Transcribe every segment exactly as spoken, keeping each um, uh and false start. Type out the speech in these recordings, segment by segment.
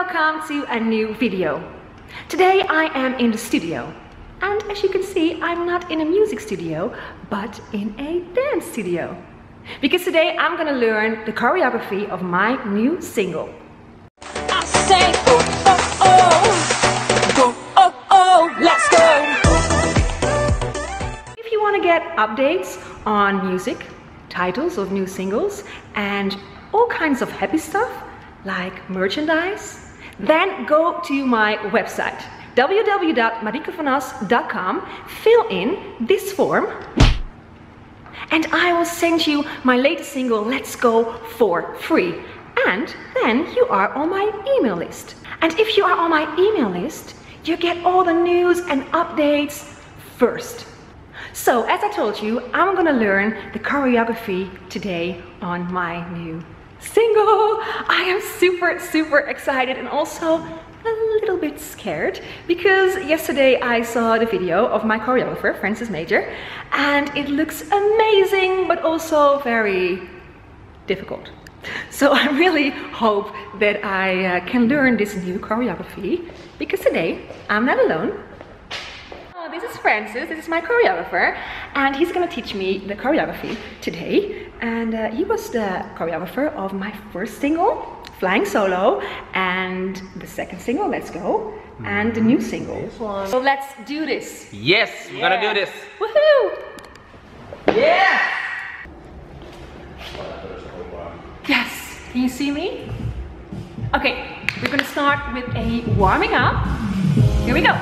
welcome to a new video. Today I am in the studio, and as you can see, I'm not in a music studio, but in a dance studio. Because today I'm gonna learn the choreography of my new single. I say, oh, oh, oh, oh, oh, oh, let's go. If you want to get updates on music, titles of new singles, and all kinds of happy stuff, like merchandise, then go to my website, w w w dot marieke van as dot com, fill in this form, and I will send you my latest single, Let's Go, for free. And then you are on my email list. And if you are on my email list, you get all the news and updates first. So, as I told you, I'm gonna learn the choreography today on my new single. I am super, super excited and also a little bit scared because yesterday I saw the video of my choreographer, Francis Major, and it looks amazing, but also very difficult. So I really hope that I uh, can learn this new choreography, because today I'm not alone. Oh, this is Francis, this is my choreographer, and he's gonna teach me the choreography today. And uh, he was the choreographer of my first single, Flying Solo, and the second single, Let's Go, and the new single. So let's do this. Yes, we're Yeah. gonna do this. Woohoo! Yeah! Yes, can you see me? Okay, we're gonna start with a warming up. Here we go.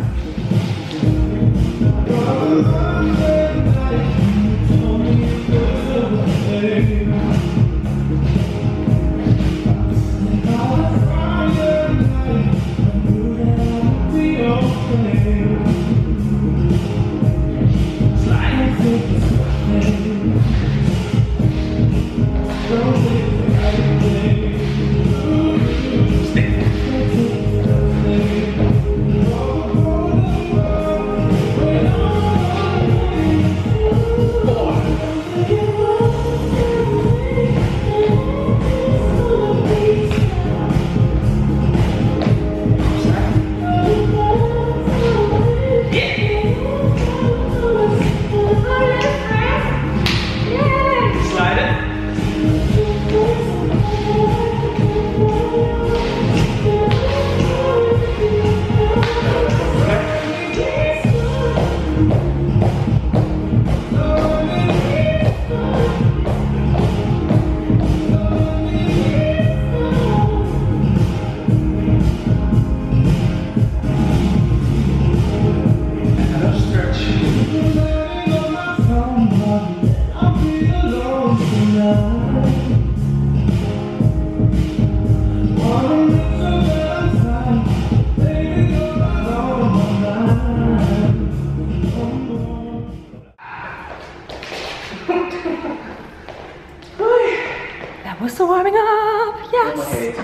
That was the warming up, yes.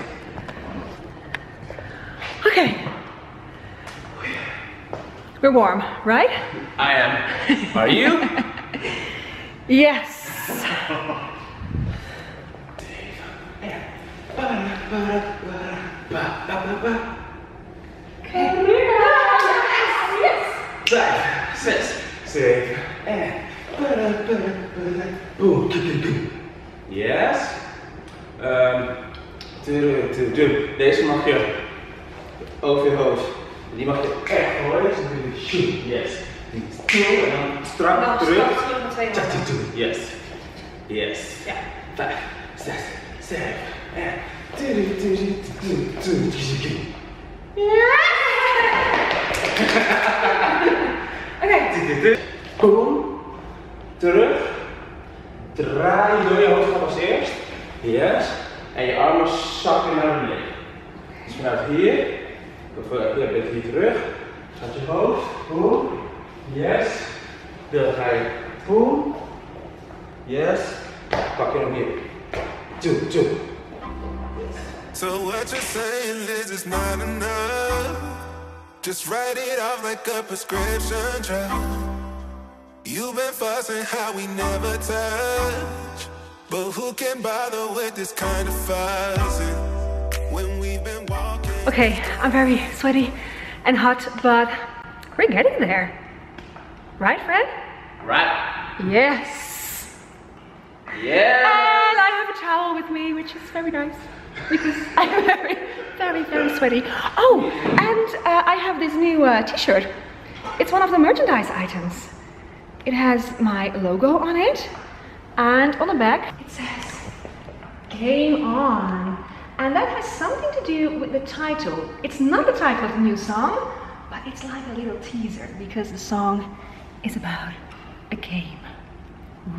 Okay. We're warm, right? I am. Are you? Yes. Vijf, zes, zeven, en. Boom, yes. Um, Deze mag je over je hoofd. Die mag je echt gooien. Dus dan doe je shoot. Yes. Die stil en dan strak Nou, terug. strak terug met twee handen. Yes. Yes. Ja. Vijf, zes, zeven, en. Oké. Boom. Terug. Draai je door je hoofd als eerst. Yes. En je armen zakken naar beneden. Dus vanuit hier. Of hier ben je hier terug. Gaat je hoofd. Boom. Yes. Dan ga je. Boom. Yes. Pak je hem hier. Two, two. So what you're saying is it's not enough. Just write it off like a prescription drug. You've been fussing how we never touch, but who can bother with this kind of fussing when we've been walking? Okay, I'm very sweaty and hot, but we're getting there. Right, Fred? Right. Yes. Yeah. And I have a towel with me, which is very nice because I'm very, very, very sweaty. Oh, and uh, I have this new uh, t-shirt. It's one of the merchandise items. It has my logo on it, and on the back it says Game On. And that has something to do with the title. It's not the title of the new song, but it's like a little teaser because the song is about a game. Ooh.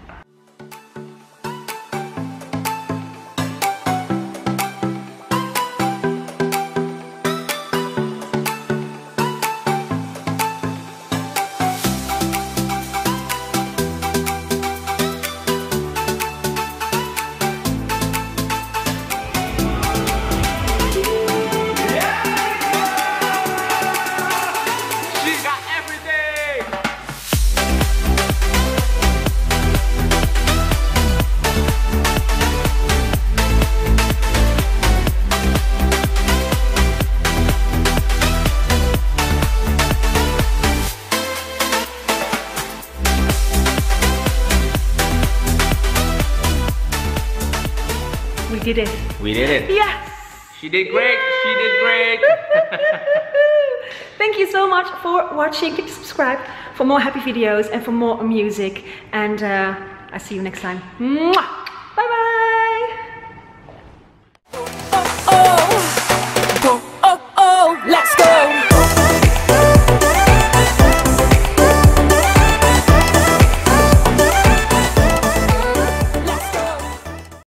We did it. We did it. Yes. She did great. She did great. Thank you so much for watching. Click subscribe for more happy videos and for more music. And uh, I'll see you next time. Mwah!